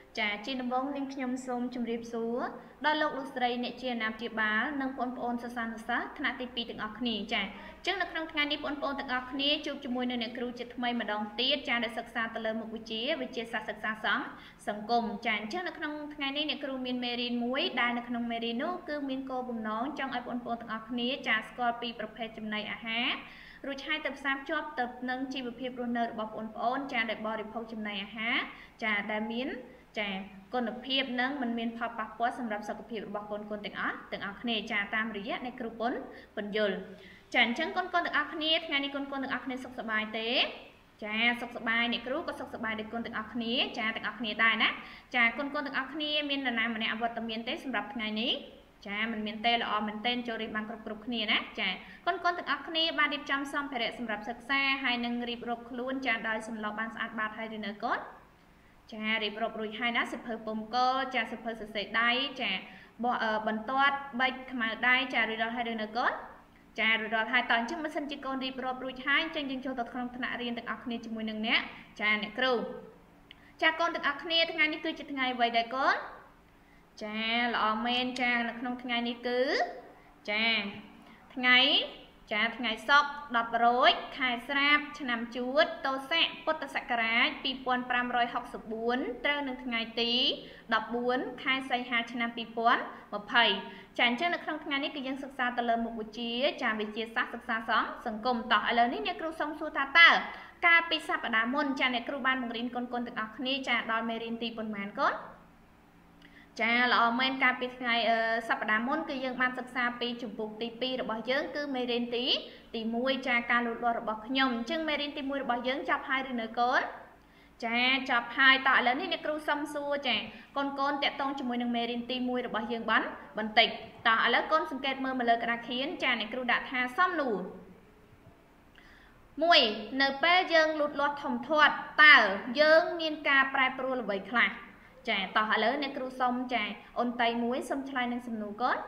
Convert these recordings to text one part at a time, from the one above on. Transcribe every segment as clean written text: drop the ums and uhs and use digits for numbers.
ចាជាដំបងនាងខ្ញុំសូមជម្រាបសួរដល់លោកលោកស្រីអ្នកជាអាណាព្យាបាលនិងបងប្អូនសិស្សានុសិស្សថ្នាក់ទី2ទាំងអស់គ្នាចាអញ្ចឹងនៅក្នុងថ្ងៃនេះបងប្អូនទាំងអស់គ្នាជួបជាមួយនឹងអ្នកគ្រូជាថ្មីម្ដងទៀតចាដែលសិក្សាទៅលើមុខវិជ្ជាសាស្ត្រសិក្សាសង្គមចាអញ្ចឹងនៅក្នុងថ្ងៃនេះអ្នកគ្រូមានមេរៀនមួយដែលនៅក្នុងមេរៀននោះគឺមានគោលបំណងចង់ឲ្យបងប្អូនទាំងអស់គ្នាចាស្គាល់ពីប្រភេទចំណីអាហាររួចហើយទៅផ្សារភ្ជាប់ទៅនឹងជីវភាពរស់នៅរបស់បងប្អូនចាដែលបរិភោគចំណីអាហារចាដែលមានចាគុណភាពនិងមិនមានផលប៉ះពាល់សម្រាប់សុខភាពរបស់កូនទាំងអស់គ្នាចាតាមរយៈនៃគ្រូពន្យល់ចាអញ្ចឹងកូនទាំងអស់គ្នាថ្ងៃនេះកូនទាំងអស់គ្នាសុខសប្បាយទេចាសុខសប្បាយអ្នកគ្រូក៏សុខសប្បាយដូចកូនទាំងអស់គ្នាចាទាំងអស់គ្នាដែរណាចាកូនទាំងអស់គ្នាមាននរណាម្នាក់អវត្តមានទេសម្រាប់ថ្ងៃនេះចាមិនមានទេល្អមែនទែនចូលរៀនបានគ្រប់គ្នាណាចាកូនទាំងអស់គ្នាបានរៀបចំសម្ភារៈសម្រាប់សិក្សាហើយនឹងរៀបរាប់ខ្លួនចាដោយសម្លប់បានស្អាតបាតហើយឬនៅកូនចារៀបរាប់រួចហើយណាសិភៅពុំកលចាសិភៅសរសេរដៃចាបន្ទាត់បិចខ្មៅដៃចារៀបរាប់ហើយឬនៅកូនចារៀបរាប់ហើយតើអញ្ចឹងមិនសិនជាកូនរៀបរាប់រួចហើយអញ្ចឹងយើងចូលទៅក្នុងថ្នាក់រៀនទាំងអស់គ្នាជាមួយនឹងអ្នកចាអ្នកគ្រូចាកូនទាំងអស់គ្នាថ្ងៃនេះគឺជាថ្ងៃអ្វីដែរកូនចាល្អមែនចានៅក្នុងថ្ងៃនេះគឺចាថ្ងៃសុក្រ10រោចខែស្រាបឆ្នាំជួតទស័កពុទ្ធសករាជ2564ត្រូវនឹងថ្ងៃទី14ខែសីហាឆ្នាំ2020ចាអញ្ចឹងនៅក្នុងថ្ងៃនេះគឺយើងសិក្សាទៅលើមុខវិជ្ជាចាវិទ្យាសាស្ត្រសិក្សាសង្គមតោះឥឡូវនេះអ្នកគ្រូសូមសួរថាតើកាលពីសប្តាហ៍មុនចាអ្នកគ្រូបានបង្រៀនកូនទាំងអស់គ្នាចាដល់មេរៀនទីប៉ុន្មានកូនចាល្អមែនកាលពីថ្ងៃសប្តាហ៍មុនគឺយើងបានសិក្សាពីជំពូកទី2របស់យើងគឺមេរៀនទី1ចាការលូតលាស់របស់ខ្ញុំអញ្ចឹងមេរៀនទី1របស់យើងចប់ហើយឬនៅកូនចាចប់ហើយតើឥឡូវនេះអ្នកគ្រូសុំសួរចាកូនតាក់ទងជាមួយនឹងមេរៀនទី1របស់យើងបន្តិចតើឥឡូវកូនសង្កេតមើលមកលើក្តារខៀនចាអ្នកគ្រូដាក់ថាសំណួរ1នៅពេលយើងលូតលាស់ធំធាត់តើយើងមានការប្រែប្រួលអ្វីខ្លះចាតោះឥឡូវអ្នកគ្រូសុំចាអូនតៃមួយសុំឆ្លើយនឹងសំណួរកូន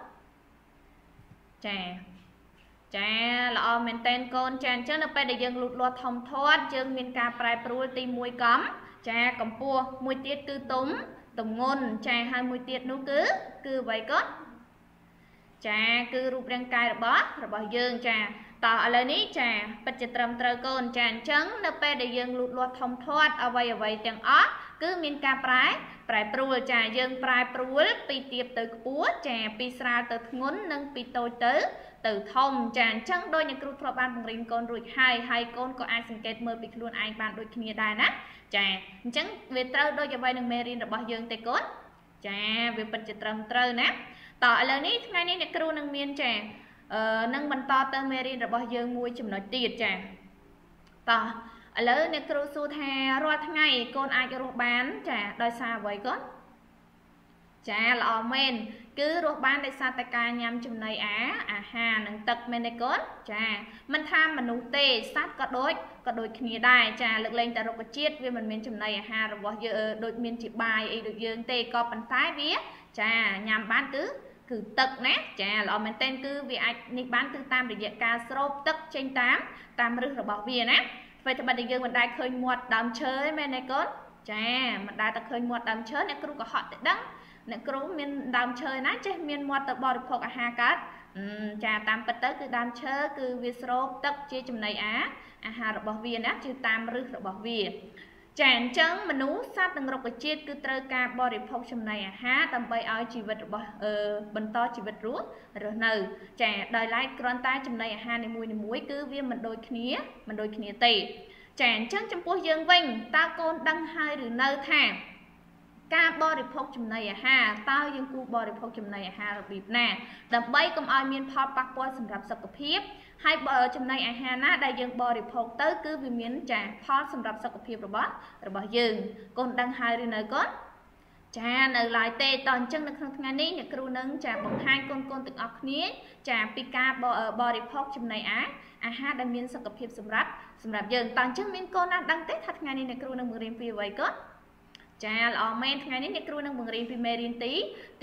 ចាល្អមែនតើកូនចាអញ្ចឹងនៅពេលដែលយើងលូតលាស់ធំធាត់យើងមានការប្រែប្រួលទី1កំចាកម្ពស់មួយទៀតគឺទុំទម្ងន់ចាហើយមួយទៀតនោះគឺអ្វីកូនចាគឺរូបរាងកាយរបស់យើងចាតើឥឡូវនេះចាពិតជាត្រឹមត្រូវកូនចាអញ្ចឹងនៅពេលដែលយើងលូតលាស់ធំធាត់អ្វីទាំងអស់គឺមានការប្រែប្រួលចាយើងប្រែប្រួលពីទាបទៅខ្ពស់ចាពីស្រាលទៅធ្ងន់និងពីតូចទៅធំចាអញ្ចឹងដោយអ្នកគ្រូធ្លាប់បានបង្រៀនកូនរួចហើយកូនក៏អាចសង្កេតមើលពីខ្លួនឯងបានដូចគ្នាដែរណាចាអញ្ចឹងវាត្រូវដូចអ្វីនឹងមេរៀនរបស់យើងទេកូនចាវាពិតជាត្រឹមត្រូវណាតើឥឡូវនេះថ្ងៃនេះអ្នកគ្រូនឹងមានចានឹងបន្តទៅមេរៀនរបស់យើងមួយចំណុចទៀតចាតោះឥឡូវអ្នកគ្រូសួរថារាល់ថ្ងៃកូនអាចរស់បានចាដោយសារអ្វីកូនចាល្អមែនគឺរស់បានដោយសារតែការញ៉ាំចំណីអាហារនិងទឹកមែនទេកូនចាមិនថាមនុស្សទេសត្វក៏ដូចគ្នាដែរចាលើកលែងតែរុក្ខជាតិវាមិនមានចំណីអាហាររបស់យើងដូចមានជាបាយអីដូចយើងទេក៏ប៉ុន្តែវាចាញ៉ាំបានគឺទឹកណាចាល្អមែនតើគឺវាអាចនេះបានគឺតាមរយៈការស្រូបទឹកចេញតាមឫសរបស់វាណាអ្វីត្បិតតែយើងមិនដែលឃើញមាត់ដើមឈើទេមែនទេកូនចាមិនដែលតែឃើញមាត់ដើមឈើអ្នកគ្រូក៏ហត់តែដឹងអ្នកគ្រូមានដើមឈើណាចេះមានមាត់ទៅបរិភោគអាហារកើតចាតាមពិតទៅគឺដើមឈើគឺវាស្រូបទឹកជាចំណីអាហាររបស់វាណាគឺតាមឫសរបស់វាចាអញ្ចឹងមនុស្សសត្វនិងរុក្ខជាតិគឺត្រូវការបរិភោគចំណីអាហារដើម្បីឲ្យជីវិតរបស់បន្តជីវិតរស់នៅចាដោយឡែកគ្រាន់តែចំណីអាហារនីមួយគឺវាមិនដូចគ្នាទេចាអញ្ចឹងចំពោះយើងវិញតើកូនដឹងហើយឬនៅថាការបរិភោគចំណីអាហារតើយើងគួរបរិភោគចំណីអាហាររបៀបណាដើម្បីកុំឲ្យមានផលប៉ះពាល់សម្រាប់សុខភាពហើយចំណីអាហារណាដែលយើងបរិភោគទៅគឺវាមានចាផលសម្រាប់សុខភាពរបស់យើងកូនដឹងហើយឬនៅកូនចានៅឡើយទេតោះអញ្ចឹងនៅក្នុងថ្ងៃនេះអ្នកគ្រូនឹងចាបង្ហាញកូនទាំងអស់គ្នាចាពីការបរិភោគចំណីអាហារដែលមានសុខភាពសម្រាប់យើងតោះអញ្ចឹងមានកូនណាដឹងទេថាថ្ងៃនេះអ្នកគ្រូនឹងបង្រៀនពីអ្វីកូនចាល្អមែនថ្ងៃនេះអ្នកគ្រូនឹងបង្រៀនពីមេរៀនទី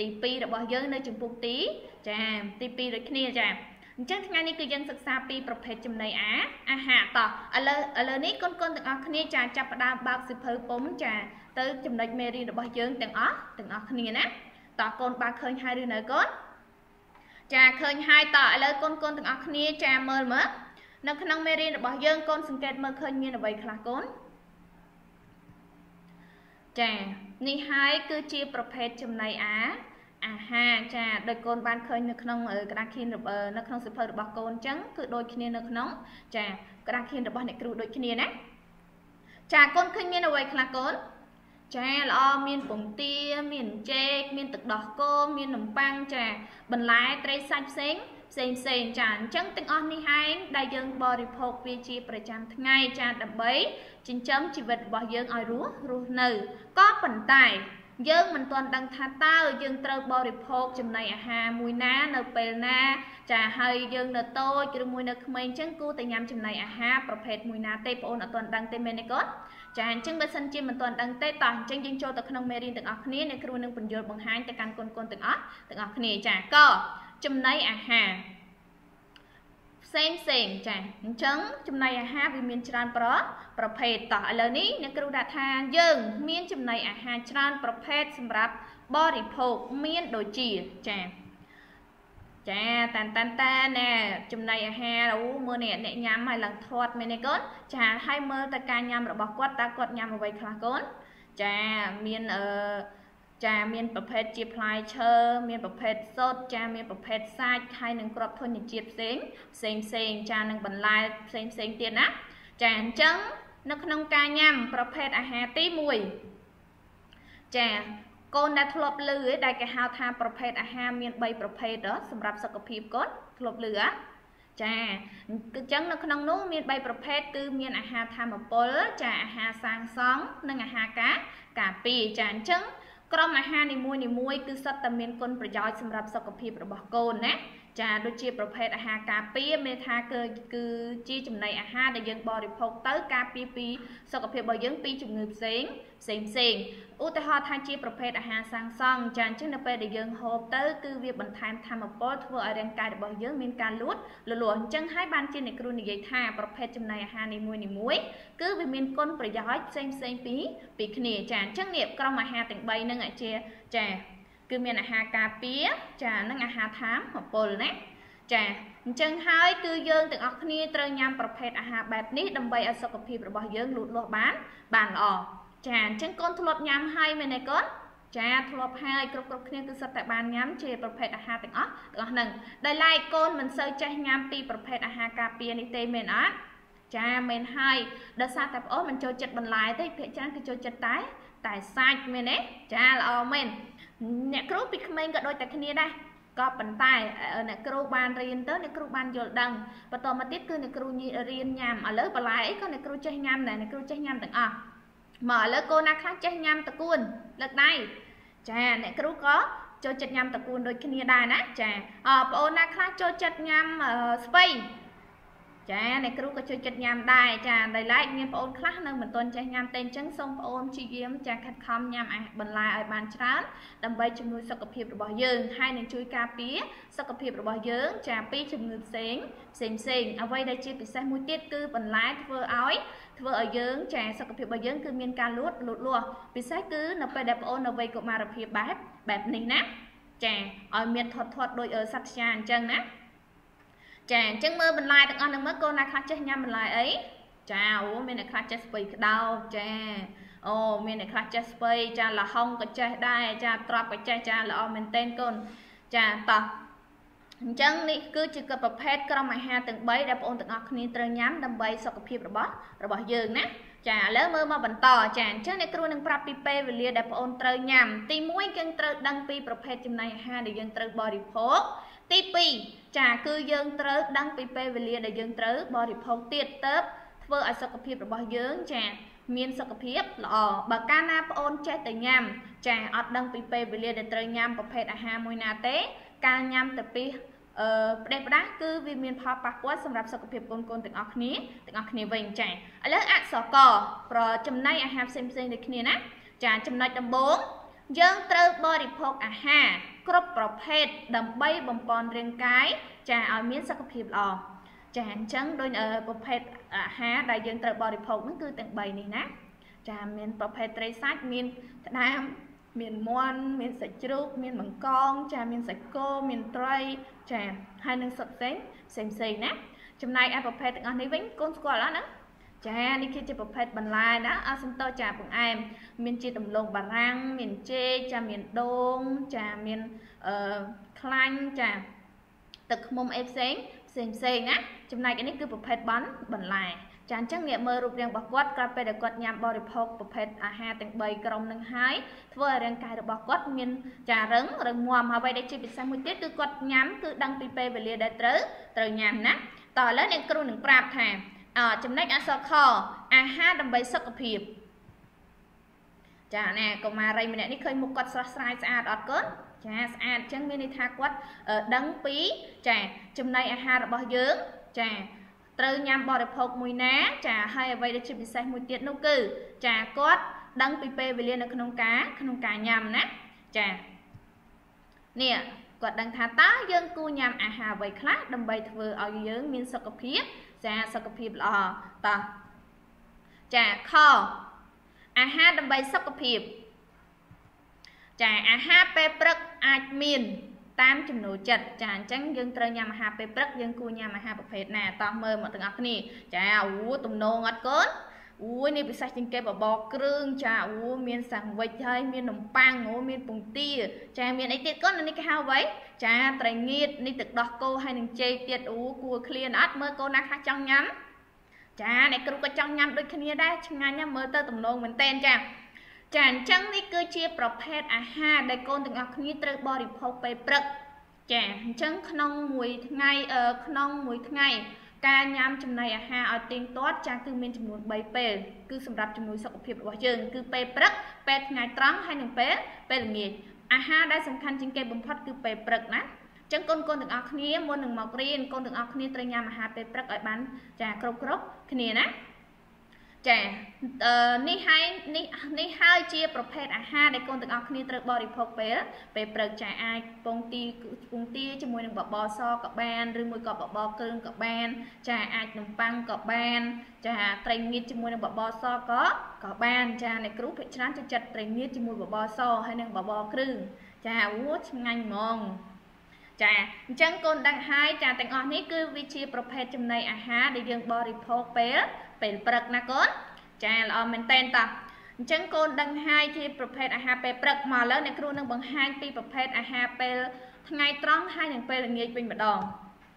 2របស់យើងនៅជំពូកទី2ដូចគ្នាចាអញ្ចឹងថ្ងៃនេះគឺយើងសិក្សាពីប្រភេទចំណីអាហារតោះឥឡូវនេះកូនទាំងអស់គ្នាចាចាប់ផ្ដើមបើកសៀវភៅពុំចា tớiចំណុចមេរៀនរបស់យើងទាំងអស់គ្នាណាតើកូនបានឃើញហើយឬនៅកូនចាឃើញហើយតើឥឡូវកូនទាំងអស់គ្នាចាមើលមើលនៅក្នុងមេរៀនរបស់យើងកូនសង្កេតមើលឃើញមានអ្វីខ្លះកូនចានេះហើយគឺជាប្រភេទចំណីអាហារចាដោយកូនបានឃើញនៅក្នុងក្តារខៀននៅក្នុងសៀវភៅរបស់កូនអញ្ចឹងគឺដូចគ្នានៅក្នុងចាក្តារខៀនរបស់អ្នកគ្រូដូចគ្នាណាចាកូនឃើញមានអ្វីខ្លះកូនចាល្អមានពងទាមានចេកមានទឹកដោះគោមាននំប៉័ងចាបន្លែត្រីសាច់ផ្សេងចាអញ្ចឹងទាំងអស់នេះឯងដែលយើងបរិភោគវាជាប្រចាំថ្ងៃចាដើម្បីចិញ្ចឹមជីវិតរបស់យើងឲ្យរស់នៅក៏ប៉ុន្តែយើងមិនទាន់ដឹងថាតើយើងត្រូវបរិភោគចំណីអាហារមួយណានៅពេលណាចាហើយយើងនៅតូចឬមួយនៅក្មេងអញ្ចឹងគួរតែញ៉ាំចំណីអាហារប្រភេទមួយណាទេបងប្អូនអត់ទាន់ដឹងទេមែនទេកូនចាអញ្ចឹងបើសិនជាមិនទាន់ដឹងទេតោះអញ្ចឹងយើងចូលទៅក្នុងមេរៀនទាំងអស់គ្នាអ្នកគ្រូនឹងបញ្យល់បង្ហាញទៅកាន់កូនទាំងអស់គ្នាចាក៏ចំណីអាហារផ្សេងចាអញ្ចឹងចំណីអាហារវាមានច្រើនប្រភេទតោះឥឡូវនេះអ្នកគ្រូដាក់ថាយើងមានចំណីអាហារច្រើនប្រភេទសម្រាប់បរិភោគមានដូចជាចាតានណែចំណីអាហារមើលអ្នកញ៉ាំឲ្យឡើងធាត់មែនទេកូនចាហើយមើលទៅការញ៉ាំរបស់គាត់តើគាត់ញ៉ាំអ្វីខ្លះកូនចាមានប្រភេទជាផ្លែឈើមានប្រភេទសុទ្ធចាមានប្រភេទសាច់ហើយនឹងគ្រាប់ធញ្ញជាតិផ្សេងចានឹងបន្លែផ្សេងទៀតណាចាអញ្ចឹងនៅក្នុងការញ៉ាំប្រភេទអាហារទី1ចាកូនដែលធ្លាប់ឮដែលគេហៅថាប្រភេទអាហារមាន3ប្រភេទសម្រាប់សុខភាពកូនធ្លាប់ឮចាអញ្ចឹងនៅក្នុងនោះមាន3ប្រភេទគឺមានអាហារថាមពលចាអាហារសាងសង់និងអាហារការពារចាអញ្ចឹងក្រុមអាហារនីមួយគឺសុទ្ធតែមានគុណប្រយោជន៍សម្រាប់សុខភាពរបស់កូនណាចាដូចជាប្រភេទអាហារការពារមានថាគឺជាចំណីអាហារដែលយើងបរិភោគទៅការពារពីសុខភាពរបស់យើងពីជំងឺផ្សេងឧទាហរណ៍ថាជាប្រភេទអាហារសាងសង់ចាអញ្ចឹងនៅពេលដែលយើងហូបទៅគឺវាបន្ថែមថាមពលធ្វើឲ្យរាងកាយរបស់យើងមានការលូតលាស់អញ្ចឹងហើយបានជាអ្នកគ្រូនិយាយថាប្រភេទចំណីអាហារនីមួយគឺវាមានគុណប្រយោជន៍ផ្សេងពីគ្នាចាអញ្ចឹងនេះក្រុមអាហារទាំង3ហ្នឹងចាគឺមានអាហារការពារចានិងអាហារថាមពលណាចាអញ្ចឹងហើយគឺយើងទាំងអស់គ្នាត្រូវញ៉ាំប្រភេទអាហារបែបនេះដើម្បីឲ្យសុខភាពរបស់យើងលូតលាស់បានល្អចាអញ្ចឹងកូនធ្លាប់ញ៉ាំហើយមែនទេកូនចាធ្លាប់ហើយគ្រប់គ្នាគឺសុទ្ធតែបានញ៉ាំជាប្រភេទអាហារទាំងអស់ហ្នឹងដោយឡែកកូនមិនសូវចេះញ៉ាំពីប្រភេទអាហារការពារនេះទេមែនអត់ចាមែនហើយដោយសារតែបងអូនមិនចូលចិត្តបន្លែទេភាគច្រើនគឺចូលចិត្តតែសាច់មែនទេចាល្អមែនអ្នកគ្រូពីក្មេងក៏ដូចតែគ្នាដែរក៏ប៉ុន្តែអ្នកគ្រូបានរៀនទៅអ្នកគ្រូបានយល់ដឹងបន្តមកទៀតគឺអ្នកគ្រូរៀនញ៉ាំឥឡូវបន្លែអីក៏អ្នកគ្រូចេះញ៉ាំដែរអ្នកគ្រូចេះញ៉ាំទាំងអស់មកឥឡូវកូនណាខ្លះចេះញ៉ាំតកួនលើកដៃចាអ្នកគ្រូក៏ចូលចិត្តញ៉ាំតកួនដូចគ្នាដែរណាចាបងអូនណាខ្លះចូលចិត្តញ៉ាំស្ពៃចាអ្នកគ្រូក៏ជួយចិត្តញ៉ាំដែរចាដោយឡែកមានបងអូនខ្លះនៅមិនទាន់ចេះញ៉ាំទេអញ្ចឹងសូមបងអូនព្យាយាមចាខិតខំញ៉ាំបន្លែឲ្យបានច្រើនដើម្បីជំនួយសុខភាពរបស់យើងហើយនឹងជួយការពារសុខភាពរបស់យើងចាពីជំងឺផ្សេងអ្វីដែលជាពិសេសមួយទៀតគឺបន្លែធ្វើឲ្យយើងចាសុខភាពរបស់យើងគឺមានការលូតលាស់ពិសេសគឺនៅពេលដែលបងអូននៅវ័យកុមារភាពបែបនេះណាចាឲ្យមានធាត់ដូចសត្វខ្យាអញ្ចឹងណាចាអញ្ចឹងមើលបន្លែទាំងអស់នឹងមើលកូនណាខ្លះចេះញ៉ាំបន្លែអីចាមានអ្នកខ្លះចេះស្ពៃក្តោបចាមានអ្នកខ្លះចេះស្ពៃចាល្ហុងក៏ចេះដែរចាត្រប់ក៏ចេះចាល្អមែនទែនកូនចាតោះអញ្ចឹងនេះគឺជាប្រភេទក្រុមអាហារទាំង3ដែលបងប្អូនទាំងអស់គ្នាត្រូវញ៉ាំដើម្បីសុខភាពរបស់យើងណាចាឥឡូវមើលមកបន្តចាអញ្ចឹងអ្នកគ្រូនឹងប្រាប់ពីពេលវេលាដែលបងប្អូនត្រូវញ៉ាំទី1យើងត្រូវដឹងពីប្រភេទចំណីអាហារដែលយើងត្រូវបរិភោគទី2ចាគឺយើងត្រូវដឹងពីពេលវេលាដែលយើងត្រូវបរិភោគទៀតទៅធ្វើឲ្យសុខភាពរបស់យើងចាមានសុខភាពល្អបើកាលណាបងអូនចេះតែញ៉ាំចាអត់ដឹងពីពេលវេលាដែលត្រូវញ៉ាំប្រភេទអាហារមួយណាទេការញ៉ាំទៅពីផ្ដេសផ្ដាស់គឺវាមានផលប៉ះពាល់សម្រាប់សុខភាពកូនទាំងអស់គ្នាវិញចាឥឡូវអក្សរកប្រចំណីអាហារផ្សេងដូចគ្នាណាចាចំណុចដំបូងយើងត្រូវបរិភោគអាហារគ្រប់ប្រភេទដើម្បីបំពេញរាងកាយចាឲ្យមានសុខភាពល្អចាអញ្ចឹងដូចប្រភេទអាហារដែលយើងត្រូវបរិភោគហ្នឹងគឺទាំង3នេះណាចាមានប្រភេទត្រីសាច់មានក្តាមមានមាន់មានសាច់ជ្រូកមានបង្កងចាមានសាច់គោមានត្រីចាហើយនឹងសុទ្ធផ្សេងណាចំណែកឯប្រភេទទាំងអស់នេះវិញកូនស្គាល់អត់ណាចានេះគឺជាប្រភេទបន្លែណាអសំតោចាបង្អែមមានជាដំឡូងបារាំងមានចេកចាមានដូងចាមានខ្លាញ់ចាទឹកឃ្មុំអីផ្សេងណាចំណែកនេះគឺប្រភេទបន្លែចាអញ្ចឹងអ្នកមើលរូបរាងរបស់គាត់ក្រោយពេលដែលគាត់ញ៉ាំបរិភោគប្រភេទអាហារទាំង3ក្រុមនឹងហើយធ្វើឲ្យរាងកាយរបស់គាត់មានចារឹងមាំហើយអ្វីដែលជាពិសេសមួយទៀតគឺគាត់ញ៉ាំគឺដឹងពីពេលវេលាដែលត្រូវញ៉ាំណាតឥឡូវអ្នកគ្រូនឹងប្រាប់ថាចំណុចអក្សរខអាហារដើម្បីសុខភាពចាណែកុមារីម្នាក់នេះឃើញមុខគាត់ស្រស់ស្រាយស្អាតអត់កូនចាស្អាតអញ្ចឹងមានន័យថាគាត់ដឹងពីចាចំណីអាហាររបស់យើងចាត្រូវញ៉ាំបរិភោគមួយណាចាហើយអ្វីដែលជាពិសេសមួយទៀតនោះគឺចាគាត់ដឹងពីពេលវេលានៅក្នុងការញ៉ាំណាចានេះគាត់ដឹងថាតើយើងគួរញ៉ាំអាហារអ្វីខ្លះដើម្បីធ្វើឲ្យយើងមានសុខភាពចាសុខភាពល្អតោះចាខអាហារដើម្បីសុខភាពចាអាហារពេលព្រឹកអាចមានតាមចំណូលចិត្តចាអញ្ចឹងយើងត្រូវញ៉ាំអាហារពេលព្រឹកយើងគួរញ៉ាំអាហារប្រភេទណាតោះមើលមកទាំងអស់គ្នាចាទំនងអត់កូននេះពិសេសជាងគេបបរគ្រឿងចាមានសាំងវិចហើយមាននំប៉័ងមានពងទាចាមានអីទៀតកូននេះគេហៅអ្វីចាត្រីងៀតនេះទឹកដោះគោហើយនឹងចេកទៀតគួរឃ្លានអត់មើលកូនណាខ្លះចង់ញ៉ាំចាអ្នកគ្រូក៏ចង់ញ៉ាំដូចគ្នាដែរឆ្ងាញ់ណាមើលទៅទំនងមែនតែនចាអញ្ចឹងនេះគឺជាប្រភេទអាហារដែលកូនទាំងអស់គ្នាត្រូវបរិភោគពេលព្រឹកចាអញ្ចឹងក្នុងមួយថ្ងៃការញ៉ាំចំណីអាហារឲ្យទៀងទាត់ចាគឺមានចំនួន3ពេលគឺសម្រាប់ជំនួយសុខភាពរបស់យើងគឺពេលព្រឹកពេលថ្ងៃត្រង់ហើយនិងពេលល្ងាចអាហារដែលសំខាន់ជាងគេបំផុតគឺពេលព្រឹកណាអញ្ចឹងកូនទាំងអស់គ្នាមុននឹងមករៀនកូនទាំងអស់គ្នាត្រូវញ៉ាំអាហារពេលព្រឹកឲ្យបានចាគ្រប់គ្នាណាចានេះហើយជាប្រភេទអាហារដែលកូនទាំងអស់គ្នាត្រូវបរិភោគពេលព្រឹកចាអាចពងទាជាមួយនឹងបបរសក៏បានឬមួយក៏បបរគ្រឿងក៏បានចាអាចនំប៉័ងក៏បានចាត្រីងៀតជាមួយនឹងបបរសក៏បានចាអ្នកគ្រូភាគច្រើនចូលចិត្តត្រីងៀតជាមួយបបរសហើយនិងបបរគ្រឿងចាឆ្ងាញ់ហ្មងចាអញ្ចឹងកូនដឹងហើយចាទាំងអស់នេះគឺវាជាប្រភេទចំណីអាហារដែលយើងបរិភោគពេលព្រឹកណាកូនចាល្អមែនតើតោះអញ្ចឹងកូនដឹងហើយជាប្រភេទអាហារពេលព្រឹកមកឥឡូវអ្នកគ្រូនឹងបង្ហាញពីប្រភេទអាហារពេលថ្ងៃត្រង់ហើយនិងពេលល្ងាចវិញម្ដង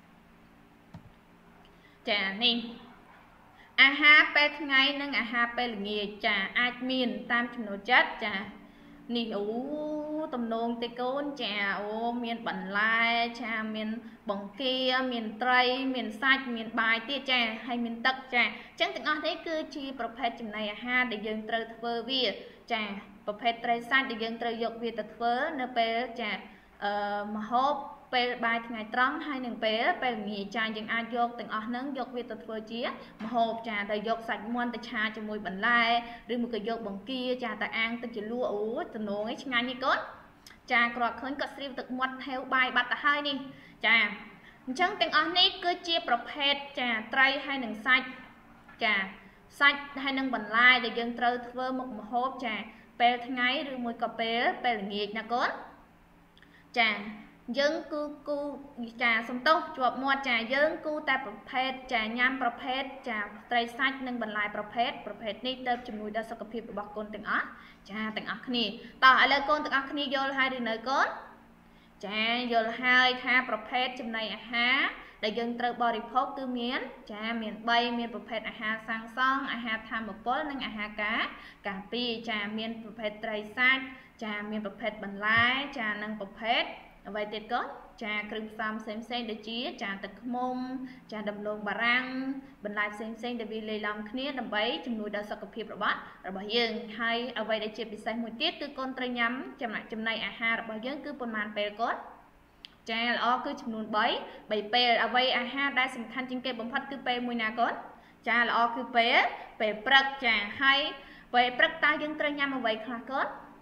ចានេះអាហារពេលថ្ងៃនិងអាហារពេលល្ងាចចាអាចមានតាមចំណូលចិត្តចានេះទំនងទេកូនចាមានបន្លែចាមានបង្គាមានត្រីមានសាច់មានបាយទៀតចាហើយមានទឹកចាអញ្ចឹងទាំងអស់នេះគឺជាប្រភេទចំណីអាហារដែលយើងត្រូវធ្វើវាចាប្រភេទត្រីសាច់ដែលយើងត្រូវយកវាទៅធ្វើនៅពេលចាម្ហូបពេលបាយថ្ងៃត្រង់ហើយនឹងពេលល្ងាចចាយើងអាចយកទាំងអស់ហ្នឹងយកវាទៅធ្វើជាម្ហូបចាដោយយកសាច់មាន់ទៅឆាជាមួយបន្លែឬមួយក៏យកបង្គាចាទៅអាំងទឹកជ្រលក់ទំនងឯងឆ្ងាញ់នេះកូនចាគ្រាន់ឃើញគាត់ស្រីវទឹកមាត់ថែវបាយបាត់ទៅហើយនេះចាអញ្ចឹងទាំងអស់នេះគឺជាប្រភេទចាត្រីហើយនឹងសាច់ចាសាច់ហើយនឹងបន្លែដែលយើងត្រូវធ្វើមុខម្ហូបចាពេលថ្ងៃឬមួយក៏ពេលល្ងាចណាកូនចាយើងគូចាសំទោសជាប់មាត់ចាយើងគូតែប្រភេទចាញ៉ាំប្រភេទចាត្រីសាច់និងបន្លែប្រភេទនេះទៅជំនួយដល់សុខភាពរបស់កូនទាំងអស់ចាទាំងអស់គ្នាតោះឥឡូវកូនទាំងអស់គ្នាយល់ហើយឬនៅកូនចាយល់ហើយថាប្រភេទចំណីអាហារដែលយើងត្រូវបរិភោគគឺមានចាមាន3មានប្រភេទអាហារសាងសង់អាហារធម្មពលនិងអាហារការពារចាមានប្រភេទត្រីសាច់ចាមានប្រភេទបន្លែចានិងប្រភេទអ្វីទៀតកូនចាគ្រឿងផ្សំផ្សេងដូចជាចាទឹកឃ្មុំចាដំឡូងបារាំងបន្លែផ្សេងដែលវាលាយឡំគ្នាដើម្បីជំនួយដល់សុខភាពរបស់យើងហើយអ្វីដែលជាពិសេសមួយទៀតគឺកូនត្រូវញ៉ាំចំណីអាហាររបស់យើងគឺប៉ុន្មានពេលកូនចាល្អគឺចំនួន3ពេលអ្វីអាហារដែលសំខាន់ជាងគេបំផុតគឺពេលមួយណាកូនចាល្អគឺពេលព្រឹកចាហើយពេលព្រឹកតើយើងត្រូវញ៉ាំអ្វីខ្លះកូន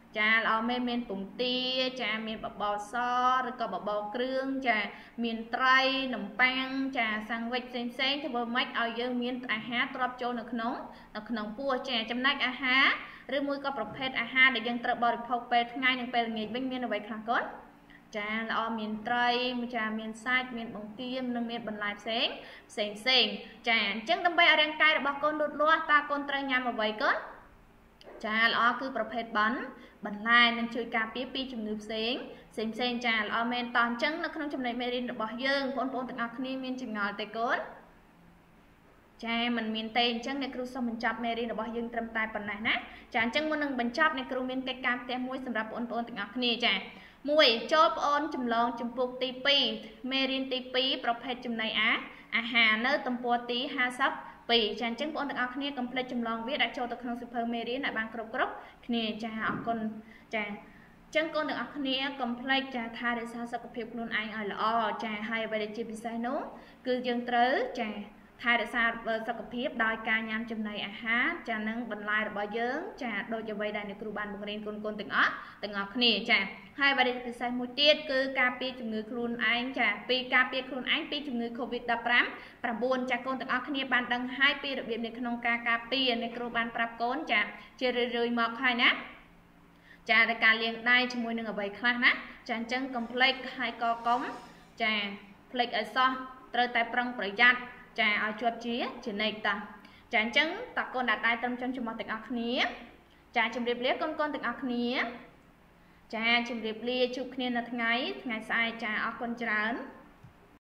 ចាល្អមែនមានពងទាចាមានបបរសឬក៏បបរគ្រឿងចាមានត្រីនំប៉័ងចាសាំងវិចផ្សេងធ្វើម៉េចឲ្យយើងមានអាហារទ្រាប់ចូលនៅក្នុងពោះចាចំណែកអាហារឬមួយក៏ប្រភេទអាហារដែលយើងត្រូវបរិភោគពេលថ្ងៃនិងពេលល្ងាចវិញមានអ្វីខ្លះកូនចាល្អមានត្រីចាមានសាច់មានបង្គានិងមានបន្លែផ្សេងចាអញ្ចឹងដើម្បីឲ្យរាងកាយរបស់កូនលូតលាស់តើកូនត្រូវញ៉ាំអ្វីកូនចាល្អគឺប្រភេទបន្លែនឹងជួយការពារពីជំងឺផ្សេងចាល្អមែនតោះអញ្ចឹងនៅក្នុងចំណុចមេរៀនរបស់យើងបងប្អូនទាំងអស់គ្នាមានចម្ងល់ទេកូនចាមិនមានទេអញ្ចឹងអ្នកគ្រូសូមបញ្ចប់មេរៀនរបស់យើងត្រឹមតែប៉ុណ្ណេះណាចាអញ្ចឹងមុននឹងបញ្ចប់អ្នកគ្រូមានកិច្ចការផ្ទះមួយសម្រាប់បងប្អូនទាំងអស់គ្នាចា1ចូលប្អូនចម្លងជំពូកទី2មេរៀនទី2ប្រភេទចំណីអាហារនៅទំព័រទី52ចាអញ្ចឹងបងប្អូនទាំងអស់គ្នាកុំភ្លេចចម្លងវាដាក់ចូលទៅក្នុងសៀវភៅមេរៀនឲ្យបានគ្រប់គ្នាចាអរគុណចាចឹងកូនទាំងអស់គ្នាកុំភ្លេចចាថែរក្សាសុខភាពខ្លួនឯងឲ្យល្អចាហើយអ្វីដែលជាពិសេសនោះគឺយើងត្រូវចាថែរក្សាសុខភាពដោយការញ៉ាំចំណីអាហារចានឹងបន្លែរបស់យើងចាដូចអ្វីដែលអ្នកគ្រូបានបង្រៀនកូនទាំងអស់គ្នាចាហើយអ្វីដែលពិសេសមួយទៀតគឺការពារជំងឺខ្លួនឯងចាពីការពារខ្លួនឯងពីជំងឺ COVID-19 ចាកូនទាំងអស់គ្នាបានដឹងហើយពីរបៀបនៅក្នុងការការពារអ្នកគ្រូបានប្រាប់កូនចាជារឿយៗមកហើយណាចាតែការលាងដៃជាមួយនឹងអ្វីខ្លះណាចាអញ្ចឹងកុំភ្លេចហើយកុំចាភ្លេចឲ្យសោះត្រូវតែប្រុងប្រយ័ត្នចាឲ្យជាប់ជានិច្ចតាចាអញ្ចឹងតើកូនដែលត្រឹមចំមកទាំងអស់គ្នាចាជម្រាបលាកូនទាំងអស់គ្នាចាជម្រាបលាជួបគ្នានៅថ្ងៃស្អែកចាអរគុណច្រើន